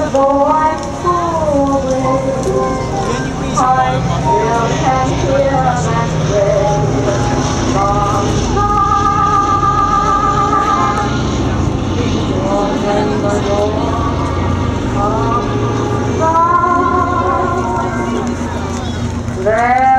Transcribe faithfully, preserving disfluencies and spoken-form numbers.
though I'm full I still can hear and pray. Long time, remember the one of love.